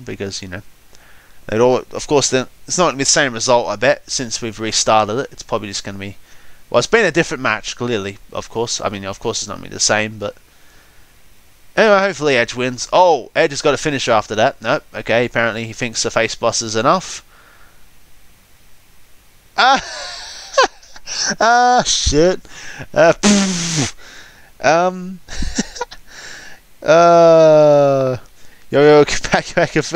because, you know, they'd all, of course, then it's not going to be the same result, I bet, since we've restarted it. It's probably just going to be, well, it's been a different match, clearly, of course. I mean, of course it's not going to be the same, but anyway, hopefully Edge wins. Oh, Edge has got a finisher after that. Nope, okay, apparently he thinks the face bus is enough. Shit. Yo, back